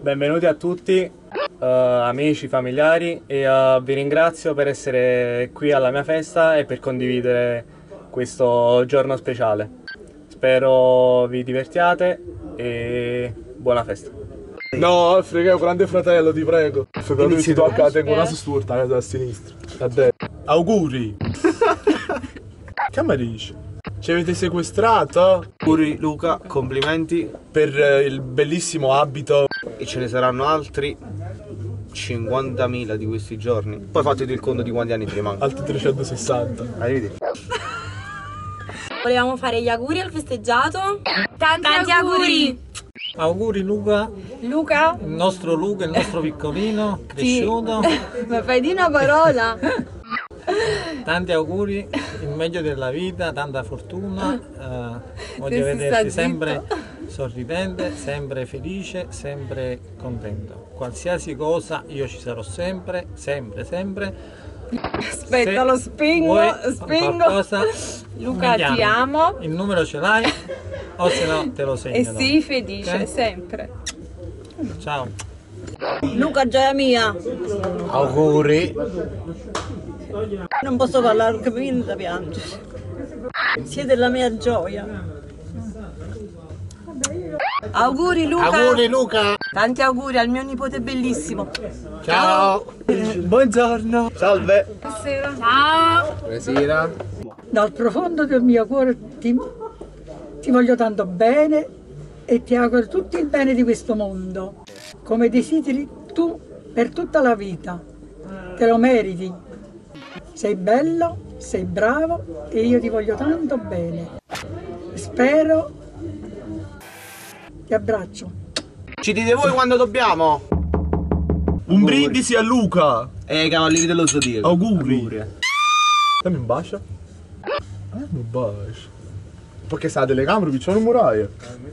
Benvenuti a tutti, amici, familiari, e vi ringrazio per essere qui alla mia festa e per condividere questo giorno speciale. Spero vi divertiate e buona festa. No, frega, grande fratello, ti prego. Fratello, si tocca, tengo una sussurta da sinistra, a destra. Auguri! Che mi dici? Ci avete sequestrato? Auguri Luca, complimenti. Per il bellissimo abito. E ce ne saranno altri 50.000 di questi giorni. Poi fate il conto di quanti anni ti rimangono. Altri 360. Arrivederci. Volevamo fare gli auguri al festeggiato. Tanti auguri! Auguri Luca, Luca? il nostro piccolino, cresciuto. Ma fai di una parola! Tanti auguri, il meglio della vita, tanta fortuna. Voglio vederti sempre sorridente, sempre felice, sempre contento. Qualsiasi cosa io ci sarò sempre, sempre. Aspetta, lo spingo. Qualcosa, Luca, ti amo. Il numero ce l'hai o se no te lo segno. E sii felice, Okay? sempre. Ciao. Luca, gioia mia, Auguri. non posso parlare perché mi viene da piangere. Siete la mia gioia. Auguri Luca! Auguri Luca. Tanti auguri al mio nipote bellissimo. Ciao. Buongiorno. Salve. Ciao! Buonasera. Dal profondo del mio cuore ti voglio tanto bene e ti auguro tutto il bene di questo mondo, come desideri tu per tutta la vita. Te lo meriti. Sei bello, sei bravo e io ti voglio tanto bene. Spero. Ti abbraccio. Ci dite voi quando dobbiamo? Un brindisi a Luca. E cavalieri dello zodiaco. Auguri. Dammi un bacio. Un bacio. Perché sta la telecamera vicino al muraio.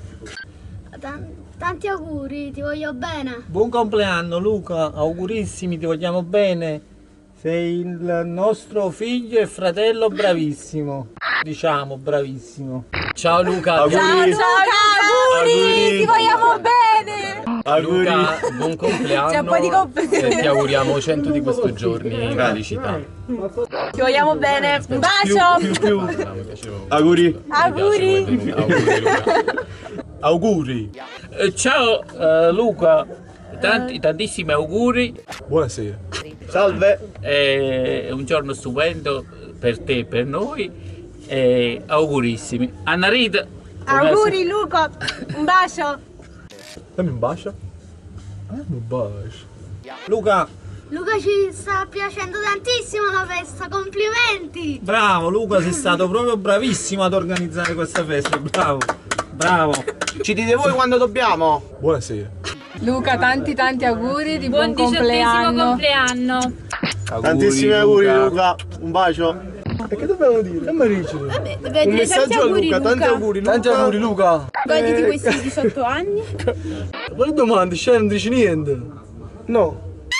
Tanti auguri, ti voglio bene. Buon compleanno Luca, augurissimi, ti vogliamo bene. Sei il nostro figlio e fratello bravissimo. Diciamo bravissimo. Ciao Luca. Auguri. Ciao Luca, auguri! Ti vogliamo bene! Auguri. Luca, buon compleanno. C'è un po' di compleanno. E ti auguriamo 100 di questi giorni in felicità. Ti vogliamo bene. Un bacio! Auguri. Auguri! Auguri Luca. Auguri. Ciao Luca, tantissimi auguri. Buonasera. Salve. È un giorno stupendo per te e per noi. Augurissimi. Anna Rita. Auguri Luca! Un bacio! Dammi un bacio. Un bacio. Luca, Luca, ci sta piacendo tantissimo la festa, complimenti! bravo Luca, sei stato proprio bravissimo ad organizzare questa festa. Bravo, bravo. Ci dite voi quando dobbiamo? Buonasera. Luca, tanti auguri di buon compleanno! Tantissimi auguri Luca. Un bacio. E che dobbiamo dire? Che mi dici? Un messaggio a Luca, tanti auguri Luca. Tanti auguri Luca. Goditi questi 18 anni. Quali domande? C'è, non dici niente? No.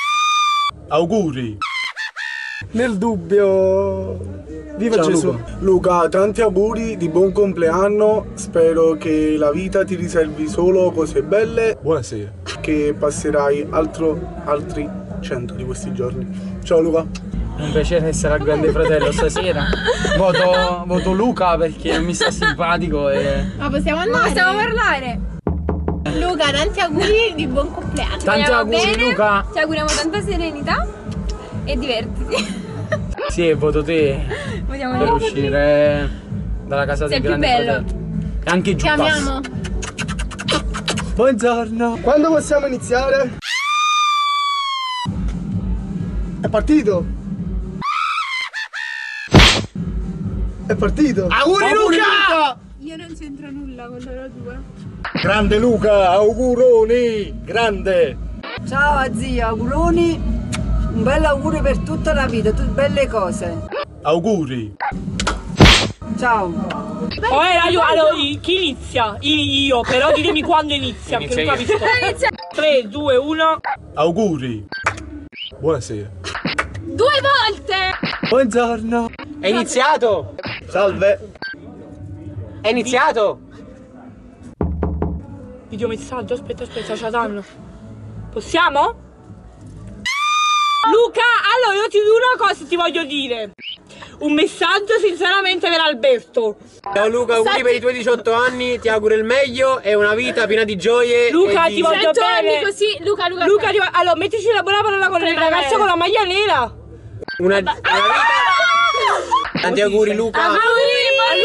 Auguri. Nel dubbio. Viva Gesù. Luca, tanti auguri di buon compleanno. Spero che la vita ti riservi solo cose belle. Buonasera. Che passerai altri 100 di questi giorni. Ciao Luca. Un piacere essere al Grande Fratello stasera. Voto Luca perché mi sta simpatico e... Ma possiamo andare? Possiamo parlare? Luca, tanti auguri di buon compleanno. Tanti auguri bene, Luca. Ti auguriamo tanta serenità e divertiti. Sì, voto te Vogliamo per uscire dalla casa Sei del il più Grande bello. Fratello. E anche giù Ti amiamo. Buongiorno. Quando possiamo iniziare? È partito? È partito? Auguri Luca! Io non c'entro nulla con loro due. Grande Luca, auguroni. Grande. Ciao zia, auguroni. Un bel augurio per tutta la vita, tutte belle cose. Auguri. Ciao. Allora, chi inizia? Io, però ditemi quando inizia, perché non capisco. 3, 2, 1. Auguri. Buonasera. 2 volte! Buongiorno. È iniziato? Salve. È iniziato? Videomessaggio, aspetta, ce la danno. Possiamo? Luca, allora io ti dico una cosa, ti voglio dire. Un messaggio sinceramente per Alberto. Ciao Luca, auguri per i tuoi 18 anni, ti auguro il meglio e una vita piena di gioie. Luca, e ti voglio bene. Così, Luca, allora mettici la buona parola con il ragazzo con la maglia nera. Una vita. Tanti auguri Luca. Auguri a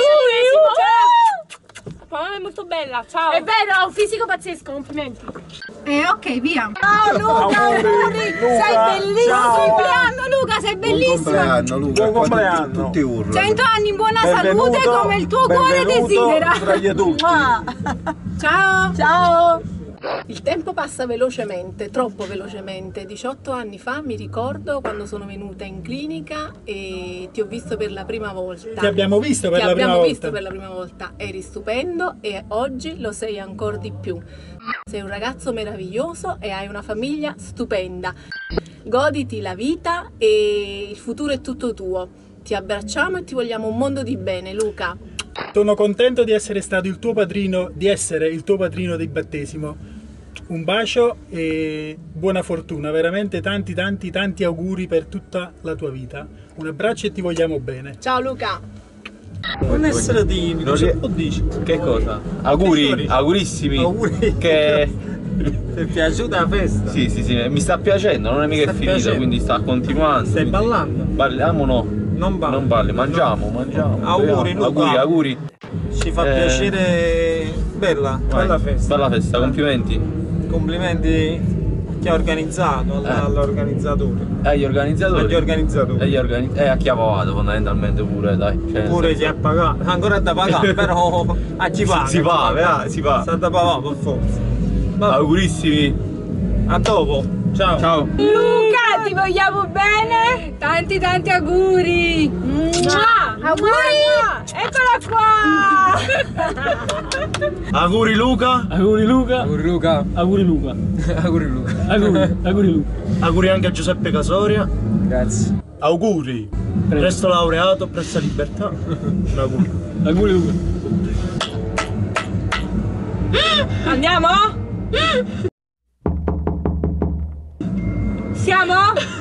lui. Mamma è molto bella, ciao. È vero, ha un fisico pazzesco, complimenti. Ok, via. Ciao Luca, auguri. Sei bellissimo. Buon compleanno Luca, sei bellissimo. Buon compleanno Luca. Buon compleanno. Tutti urlano. 100 anni in buona Benvenuto, salute come il tuo cuore desidera. tra gli adulti. Ciao. Ciao. Il tempo passa velocemente, troppo velocemente. 18 anni fa mi ricordo quando sono venuta in clinica e ti ho visto per la prima volta. Ti abbiamo visto per la prima volta. Ti abbiamo visto per la prima volta. Eri stupendo e oggi lo sei ancora di più. Sei un ragazzo meraviglioso e hai una famiglia stupenda. Goditi la vita e il futuro è tutto tuo. Ti abbracciamo e ti vogliamo un mondo di bene, Luca. Sono contento di essere stato il tuo padrino, di essere il tuo padrino di battesimo. Un bacio e buona fortuna, veramente tanti auguri per tutta la tua vita. Un abbraccio e ti vogliamo bene. Ciao Luca. Non essere timido, dici? Che cosa? Auguri, augurissimi. Auguri. Che ti è piaciuta la festa? Sì, mi sta piacendo, non è mica finita, quindi sta continuando. Stai ballando? Balliamo no. Non balli, mangiamo. Auguri Luca. Auguri. Ci fa piacere, bella festa. Bella festa, complimenti. Complimenti chi ha organizzato, all'organizzatore. Agli organizzatori. E a chi ha pagato fondamentalmente pure, dai. Pure chi ha pagato, ancora da pagare, però a chi paga. Si va. Sta da pagare per forza. Augurissimi. A dopo. Ciao. Luca, ti vogliamo bene. Tanti Auguri. auguri. Eccola qua. Auguri Luca. Auguri Luca. Auguri anche a Giuseppe Casoria. Grazie. Auguri. Presto laureato, presto libertà. Un augurio. Auguri Luca. Andiamo? Siamo?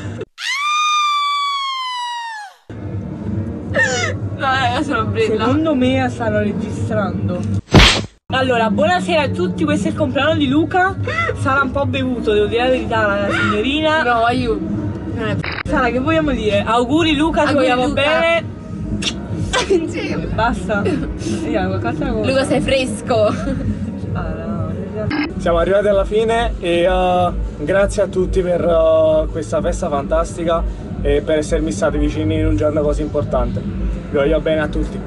No, raga, sono brilla. Secondo me stanno registrando. Allora, buonasera a tutti, questo è il compleanno di Luca. Sarà un po' bevuto, devo dire la verità, la signorina. No, aiuto. Sara, che vogliamo dire? Auguri Luca, ti vogliamo bene. Insieme. Basta. Vediamo, qualcosa. Luca, sei fresco. Siamo arrivati alla fine e grazie a tutti per questa festa fantastica e per essermi stati vicini in un giorno così importante. Vi voglio bene a tutti.